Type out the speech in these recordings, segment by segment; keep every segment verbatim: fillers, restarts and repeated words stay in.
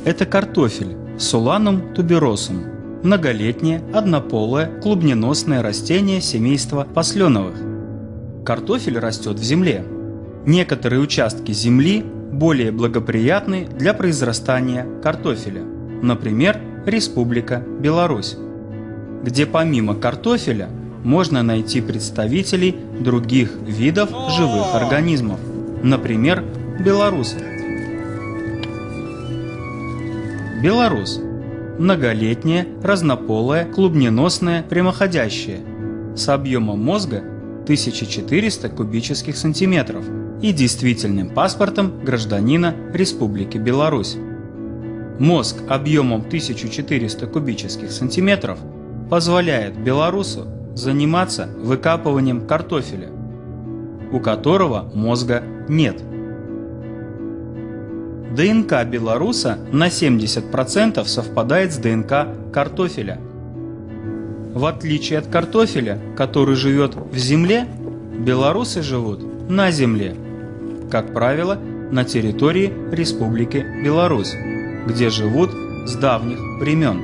Это картофель Solanum tuberosum, многолетнее, однополое, клубненосное растение семейства посленовых. Картофель растет в земле. Некоторые участки земли более благоприятны для произрастания картофеля, например, Республика Беларусь, где помимо картофеля можно найти представителей других видов живых организмов, например, белорусов. Белорус – многолетнее, разнополое, клубненосное, прямоходящее, с объемом мозга тысяча четыреста кубических сантиметров и действительным паспортом гражданина Республики Беларусь. Мозг объемом тысяча четыреста кубических сантиметров позволяет белорусу заниматься выкапыванием картофеля, у которого мозга нет. ДНК белоруса на семьдесят процентов совпадает с ДНК картофеля. В отличие от картофеля, который живет в земле, белорусы живут на земле, как правило, на территории Республики Беларусь, где живут с давних времен.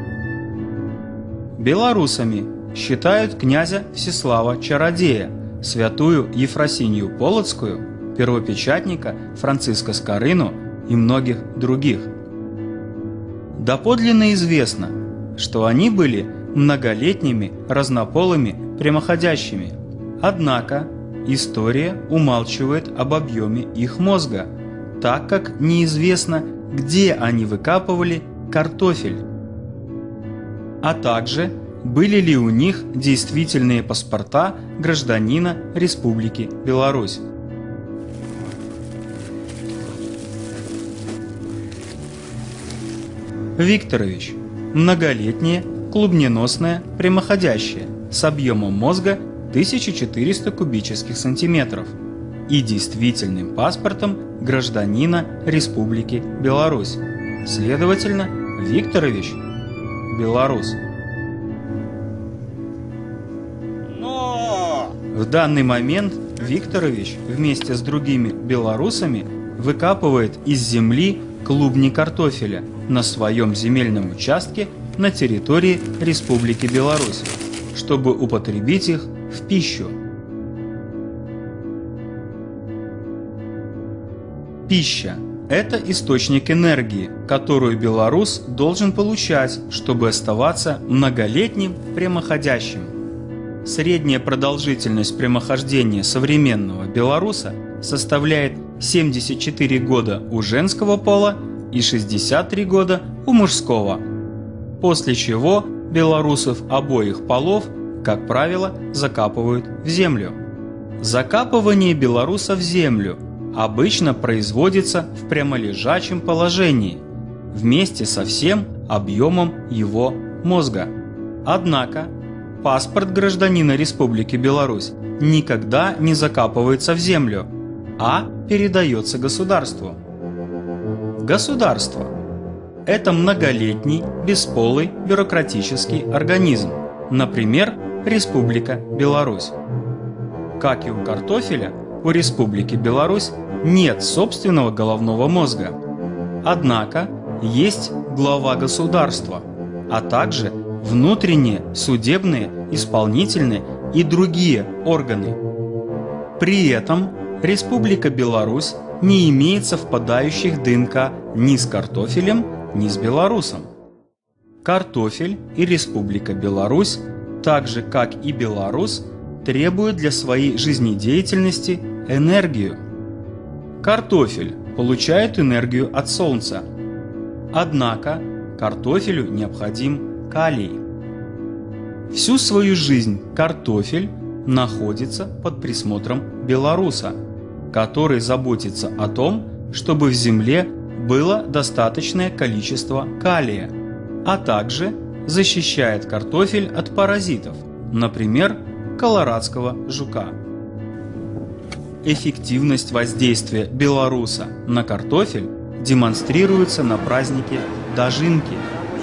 Белорусами считают князя Всеслава Чародея, святую Ефросинью Полоцкую, первопечатника Франциска Скорыну и многих других. Доподлинно известно, что они были многолетними разнополыми прямоходящими, однако история умалчивает об объеме их мозга, так как неизвестно, где они выкапывали картофель, а также были ли у них действительные паспорта гражданина Республики Беларусь. Викторович – многолетнее, клубненосное, прямоходящее, с объемом мозга тысяча четыреста кубических сантиметров и действительным паспортом гражданина Республики Беларусь. Следовательно, Викторович – белорус. Но... В данный момент Викторович вместе с другими белорусами выкапывает из земли клубни картофеля на своем земельном участке на территории Республики Беларусь, чтобы употребить их в пищу. Пища – это источник энергии, которую белорус должен получать, чтобы оставаться многолетним прямоходящим. Средняя продолжительность прямохождения современного белоруса составляет семьдесят четыре года у женского пола и шестьдесят три года у мужского, после чего белорусов обоих полов, как правило, закапывают в землю. Закапывание белоруса в землю обычно производится в прямолежачем положении, вместе со всем объемом его мозга. Однако паспорт гражданина Республики Беларусь никогда не закапывается в землю, а передается государству. Государство – это многолетний, бесполый бюрократический организм, например, Республика Беларусь. Как и у картофеля, у Республики Беларусь нет собственного головного мозга. Однако есть глава государства, а также внутренние, судебные, исполнительные и другие органы. При этом Республика Беларусь не имеет совпадающих ДНК ни с картофелем, ни с белорусом. Картофель и Республика Беларусь, так же как и белорус, требуют для своей жизнедеятельности энергию. Картофель получает энергию от солнца. Однако картофелю необходим калий. Всю свою жизнь картофель находится под присмотром белоруса, который заботится о том, чтобы в земле было достаточное количество калия, а также защищает картофель от паразитов, например, колорадского жука. Эффективность воздействия белоруса на картофель демонстрируется на празднике Дожинки.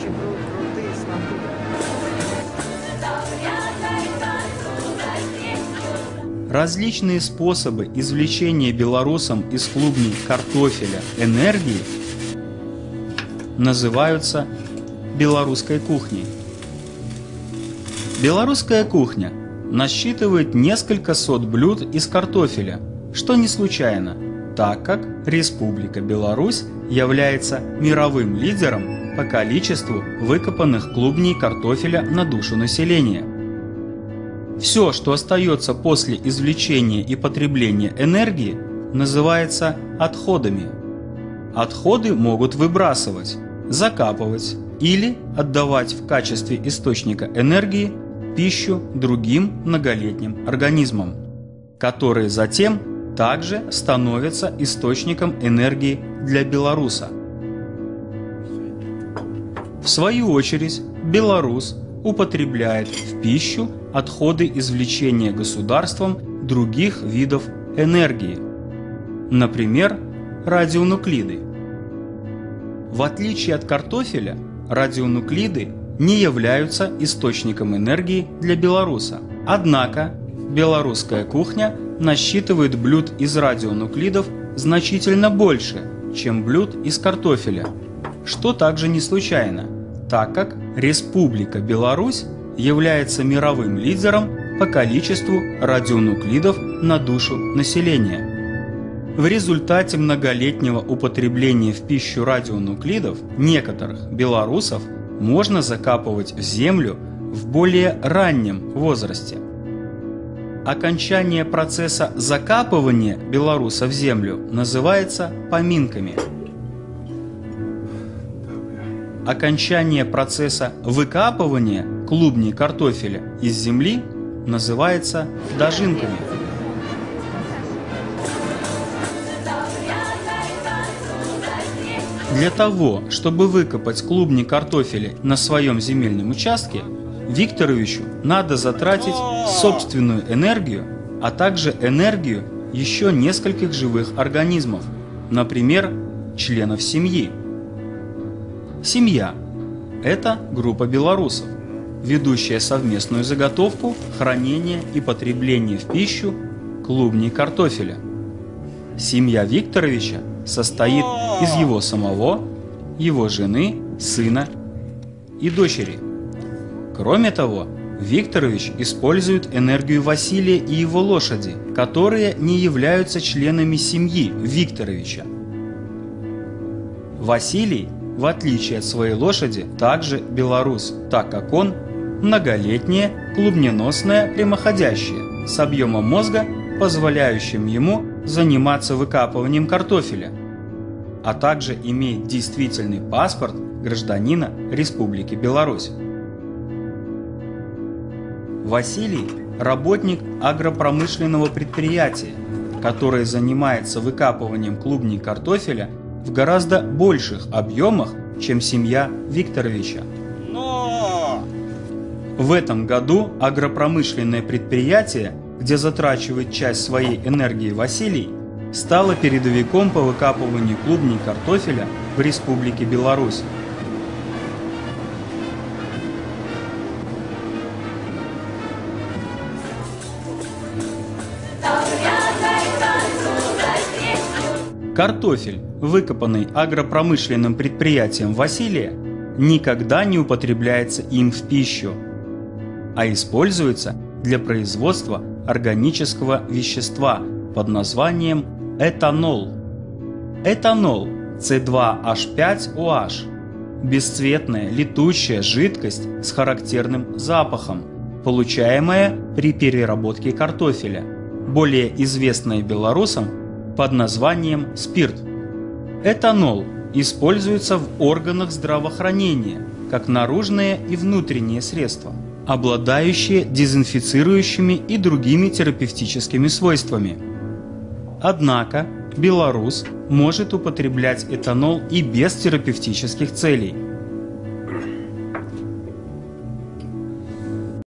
Различные способы извлечения белорусом из клубней картофеля энергии называются белорусской кухней. Белорусская кухня насчитывает несколько сот блюд из картофеля, что не случайно, так как Республика Беларусь является мировым лидером по количеству выкопанных клубней картофеля на душу населения. Все, что остается после извлечения и потребления энергии, называется отходами. Отходы могут выбрасывать, закапывать или отдавать в качестве источника энергии пищу другим многолетним организмам, которые затем также становятся источником энергии для белоруса. В свою очередь, белорус употребляет в пищу отходы извлечения государством других видов энергии, например, радионуклиды. В отличие от картофеля, радионуклиды не являются источником энергии для белоруса. Однако белорусская кухня насчитывает блюд из радионуклидов значительно больше, чем блюд из картофеля, что также не случайно, так как Республика Беларусь является мировым лидером по количеству радионуклидов на душу населения. В результате многолетнего употребления в пищу радионуклидов некоторых белорусов можно закапывать в землю в более раннем возрасте. Окончание процесса закапывания белоруса в землю называется поминками. Окончание процесса выкапывания клубней картофеля из земли называется дожинками. Для того, чтобы выкопать клубни картофеля на своем земельном участке, Викторовичу надо затратить собственную энергию, а также энергию еще нескольких живых организмов, например, членов семьи. Семья – это группа белорусов, ведущая совместную заготовку, хранение и потребление в пищу клубней картофеля. Семья Викторовича состоит из его самого, его жены, сына и дочери. Кроме того, Викторович использует энергию Василия и его лошади, которые не являются членами семьи Викторовича. Василий, в отличие от своей лошади, также белорус, так как он многолетнее клубненосное прямоходящее с объемом мозга, позволяющим ему заниматься выкапыванием картофеля, а также имеет действительный паспорт гражданина Республики Беларусь. Василий – работник агропромышленного предприятия, которое занимается выкапыванием клубней картофеля в гораздо больших объемах, чем семья Викторовича. Но! В этом году агропромышленное предприятие, где затрачивает часть своей энергии Василий, стало передовиком по выкапыванию клубней картофеля в Республике Беларусь. Картофель, выкопанный агропромышленным предприятием Василия, никогда не употребляется им в пищу, а используется для производства органического вещества под названием этанол. Этанол С два H пять O H – бесцветная летучая жидкость с характерным запахом, получаемая при переработке картофеля, более известная белорусам под названием спирт. Этанол используется в органах здравоохранения как наружные и внутренние средства, обладающие дезинфицирующими и другими терапевтическими свойствами. Однако белорус может употреблять этанол и без терапевтических целей.